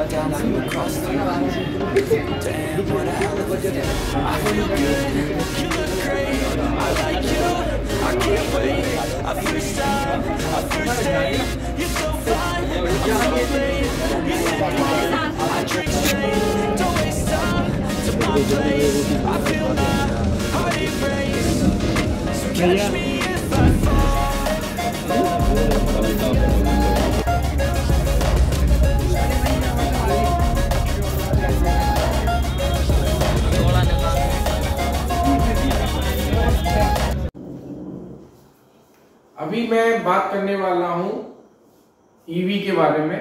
down to across the line. Damn, what a hell of a day. I feel good, you look great. I like you, I can't wait. A first time, a first date. You're so fine, I'm so late. You sit good, I drink straight. Don't waste time to my place. I feel my heart erase. So catch me if I fall. अभी मैं बात करने वाला हूं EV के बारे में।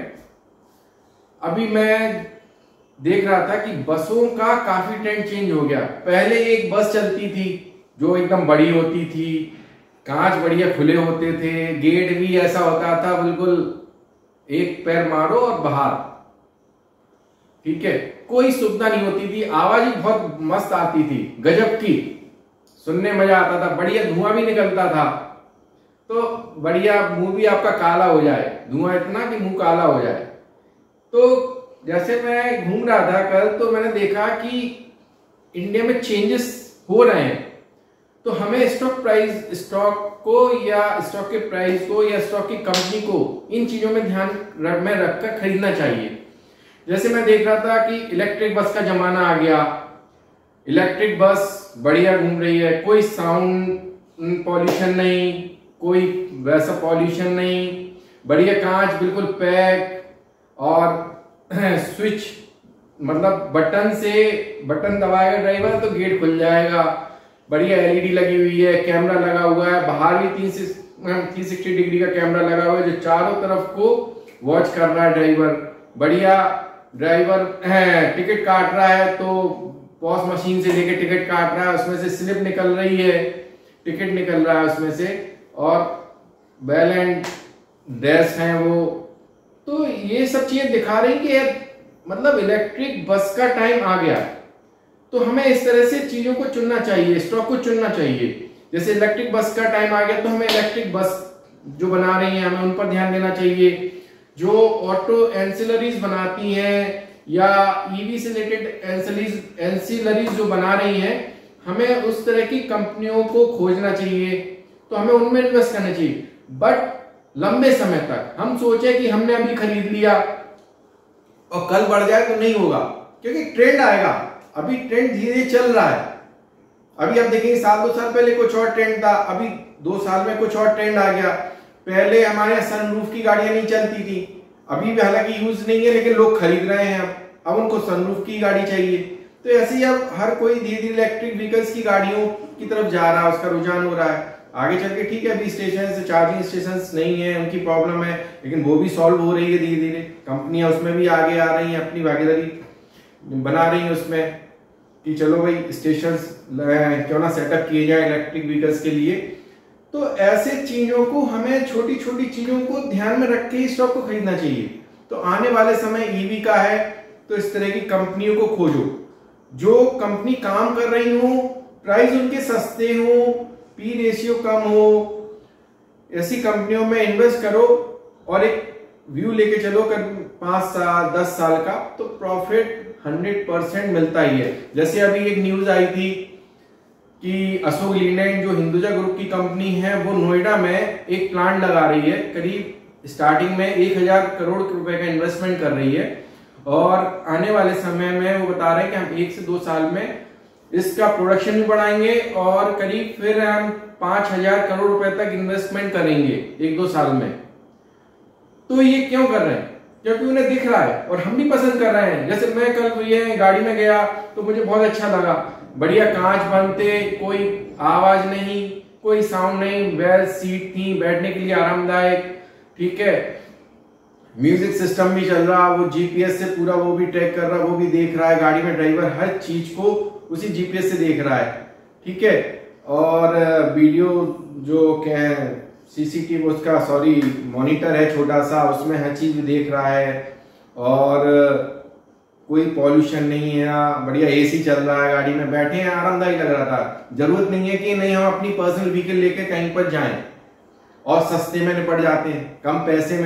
अभी मैं देख रहा था कि बसों का काफी ट्रेंड चेंज हो गया। पहले एक बस चलती थी जो एकदम बड़ी होती थी, कांच बढ़िया खुले होते थे, गेट भी ऐसा होता था बिल्कुल एक पैर मारो और बाहर, ठीक है, कोई सुविधा नहीं होती थी, आवाज ही बहुत मस्त आती थी, गजब की, सुनने मजा आता था, बढ़िया धुआं भी निकलता था, तो बढ़िया मुंह भी आपका काला हो जाए, धुआं इतना कि मुंह काला हो जाए। तो जैसे मैं घूम रहा था कल, तो मैंने देखा कि इंडिया में चेंजेस हो रहे हैं, तो हमें स्टॉक को या स्टॉक के प्राइस को या स्टॉक की कंपनी को इन चीजों में ध्यान में रखकर खरीदना चाहिए। जैसे मैं देख रहा था कि इलेक्ट्रिक बस का जमाना आ गया, इलेक्ट्रिक बस बढ़िया घूम रही है, कोई साउंड पॉल्यूशन नहीं, कोई वैसा पॉल्यूशन नहीं, बढ़िया कांच बिल्कुल पैक, और स्विच मतलब बटन दबाएगा ड्राइवर तो गेट खुल जाएगा, बढ़िया एलईडी लगी हुई है, कैमरा लगा हुआ है, बाहर भी 360 डिग्री का कैमरा लगा हुआ है जो चारों तरफ को वॉच कर रहा है ड्राइवर। बढ़िया ड्राइवर टिकट काट रहा है तो पॉस मशीन से लेके टिकट काट रहा है, उसमें से स्लिप निकल रही है, टिकट निकल रहा है उसमें से, और बेल एंड ड्रेस है वो। तो ये सब चीजें दिखा रही कि मतलब इलेक्ट्रिक बस का टाइम आ गया, तो हमें इस तरह से चीजों को चुनना चाहिए, स्टॉक को चुनना चाहिए। जैसे इलेक्ट्रिक बस का टाइम आ गया तो हमें इलेक्ट्रिक बस जो बना रही है हमें उन पर ध्यान देना चाहिए, जो ऑटो एंसिलरीज बनाती हैं या ईवी से रिलेटेड एंसिलरीज जो बना रही हैं, हमें उस तरह की कंपनियों को खोजना चाहिए, तो हमें उनमें इन्वेस्ट करना चाहिए। बट लंबे समय तक हम सोचे कि हमने अभी खरीद लिया और कल बढ़ जाए तो नहीं होगा, क्योंकि ट्रेंड आएगा, अभी ट्रेंड धीरे धीरे चल रहा है। अभी आप देखेंगे 7-2 साल पहले कुछ और ट्रेंड था, अभी 2 साल में कुछ और ट्रेंड आ गया। पहले हमारे यहाँ सनरूफ की गाड़ियां नहीं चलती थी, अभी भी हालांकि यूज नहीं है लेकिन लोग खरीद रहे हैं, अब उनको सनरूफ की गाड़ी चाहिए। तो ऐसे ही अब हर कोई धीरे धीरे इलेक्ट्रिक व्हीकल्स की गाड़ियों की तरफ जा रहा है, उसका रुझान हो रहा है। आगे चल के ठीक है अभी स्टेशन चार्जिंग स्टेशन नहीं है, उनकी प्रॉब्लम है, लेकिन वो भी सॉल्व हो रही है धीरे धीरे, कंपनियां उसमें भी आगे आ रही हैं, अपनी भागीदारी बना रही है उसमें कि चलो भाई स्टेशन क्यों ना सेटअप किए जाए इलेक्ट्रिक व्हीकल्स के लिए। तो ऐसे चीजों को हमें, छोटी छोटी चीजों को ध्यान में रख के ही स्टॉक को खरीदना चाहिए। तो आने वाले समय ईवी का है तो इस तरह की कंपनियों को खोजो जो कंपनी काम कर रही हो, प्राइस उनके सस्ते हो, पी रेशियो कम हो, ऐसी कंपनियों में इन्वेस्ट करो और एक व्यू लेके चलो कर 5 साल 10 साल का, तो प्रॉफिट 100% मिलता ही है। जैसे अभी एक न्यूज आई थी कि अशोक लीलैंड जो हिंदुजा ग्रुप की कंपनी है वो नोएडा में एक प्लांट लगा रही है, करीब स्टार्टिंग में 1000 करोड़ रुपए का इन्वेस्टमेंट कर रही है, और आने वाले समय में वो बता रहे हैं कि हम 1 से 2 साल में इसका प्रोडक्शन भी बढ़ाएंगे और करीब फिर हम 5000 करोड़ रुपए तक इन्वेस्टमेंट करेंगे 1-2 साल में। तो ये क्यों कर रहे हैं? क्योंकि उन्हें दिख रहा है और हम भी पसंद कर रहे हैं। जैसे मैं कल ये गाड़ी में गया तो मुझे बहुत अच्छा लगा, बढ़िया कांच बनते, कोई आवाज नहीं, कोई साउंड नहीं, वेल सीट थी, बैठने के लिए आरामदायक, ठीक है, म्यूजिक सिस्टम भी चल रहा, वो जीपीएस से पूरा वो भी ट्रैक कर रहा, वो भी देख रहा है, गाड़ी में ड्राइवर हर चीज को उसी जीपीएस से देख रहा है, ठीक है, और वीडियो जो क्या है सीसीटीवी उसका मॉनिटर है छोटा सा, उसमें हर चीज देख रहा है, और कोई पॉल्यूशन नहीं है, बढ़िया एसी चल रहा है, गाड़ी में बैठे हैं, आरामदायक लग रहा था। जरूरत नहीं है कि नहीं हम अपनी पर्सनल व्हीकल लेके कहीं पर जाएं और सस्ते में निपट जाते हैं, कम पैसे में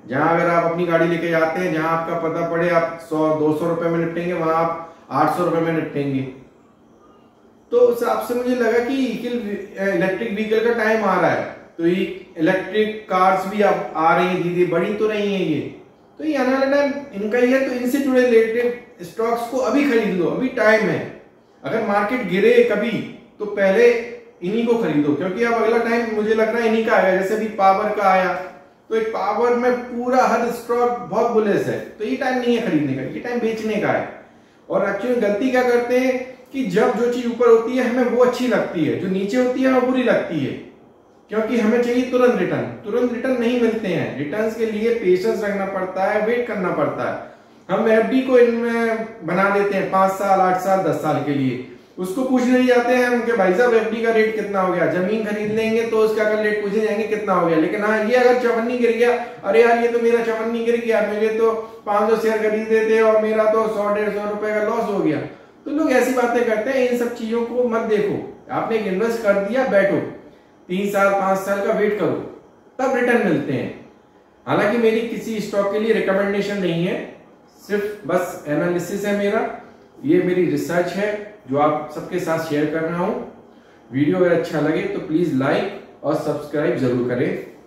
जहां अगर आप अपनी गाड़ी लेके जाते हैं, जहां आपका पता पड़े आप 100-200 रुपए में निपटेंगे, वहां आप 800 रुपए में निपटेंगे। तो उस हिसाब से मुझे लगा कि इलेक्ट्रिक व्हीकल का टाइम आ रहा है, तो ये इलेक्ट्रिक कार्स भी अब आ रही है, धीरे बढ़ी तो रही है ये, तो ये आने वाला टाइम इनका ही है। तो इनसे जुड़े रिलेटेड स्टॉक्स को अभी खरीद लो, अभी टाइम है। अगर मार्केट गिरे कभी तो पहले इन्हीं को खरीदो, क्योंकि अब अगला टाइम मुझे लग रहा है इन्हीं का आएगा। जैसे अभी पावर का आया, तो एक पावर में पूरा हर स्टॉक बहुत बुलिश है, तो ये टाइम नहीं है खरीदने का, ये टाइम बेचने का है। और एक्चुअली गलती क्या करते हैं कि जब जो चीज ऊपर होती है हमें वो अच्छी लगती है, जो नीचे होती है वो बुरी लगती है, क्योंकि हमें चाहिए तुरंत रिटर्न। तुरंत रिटर्न नहीं मिलते हैं, रिटर्न्स के लिए पेशेंस रखना पड़ता है, वेट करना पड़ता है। हम एफडी को इनमें बना देते हैं 5 साल 8 साल 10 साल के लिए, उसको पूछने नहीं जाते हैं हम कि भाई साहब एफडी का रेट कितना हो गया। जमीन खरीद लेंगे तो उसका अगर रेट पूछे जाएंगे कितना हो गया, लेकिन हाँ ये अगर चवन्नी गिर गया, अरे यार ये तो मेरा चवन्नी गिर गया, मेरे तो 500 शेयर खरीदे थे और मेरा तो 100-150 रुपए का लॉस हो गया। तो लोग ऐसी बातें करते हैं, इन सब चीजों को मत देखो। आपने एक इन्वेस्ट कर दिया, बैठो 3 साल 5 साल का वेट करो, तब रिटर्न मिलते हैं। हालांकि मेरी किसी स्टॉक के लिए रिकमेंडेशन नहीं है, सिर्फ बस एनालिसिस है मेरा, ये मेरी रिसर्च है जो आप सबके साथ शेयर कर रहा हूं। वीडियो अगर अच्छा लगे तो प्लीज लाइक और सब्सक्राइब जरूर करें।